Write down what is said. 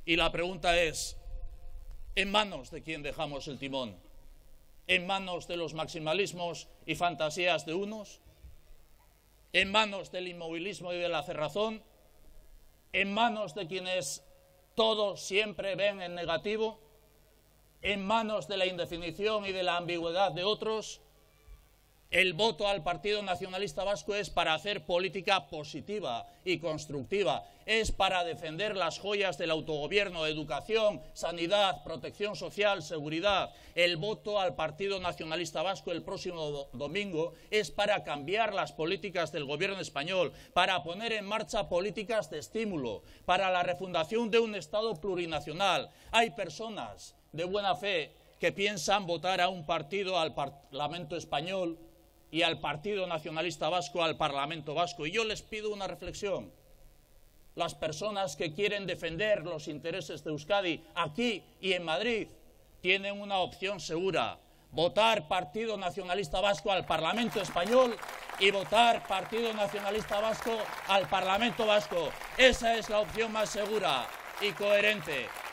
Y la pregunta es, ¿en manos de quién dejamos el timón? ¿En manos de los maximalismos y fantasías de unos? ¿En manos del inmovilismo y de la cerrazón? ¿En manos de quienes todo siempre ven en negativo? ¿En manos de la indefinición y de la ambigüedad de otros? El voto al Partido Nacionalista Vasco es para hacer política positiva y constructiva, es para defender las joyas del autogobierno, educación, sanidad, protección social, seguridad. El voto al Partido Nacionalista Vasco el próximo domingo es para cambiar las políticas del gobierno español, para poner en marcha políticas de estímulo, para la refundación de un Estado plurinacional. Hay personas de buena fe que piensan votar a un partido al Parlamento español y al Partido Nacionalista Vasco al Parlamento Vasco. Y yo les pido una reflexión. Las personas que quieren defender los intereses de Euskadi aquí y en Madrid tienen una opción segura: votar Partido Nacionalista Vasco al Parlamento español y votar Partido Nacionalista Vasco al Parlamento Vasco. Esa es la opción más segura y coherente.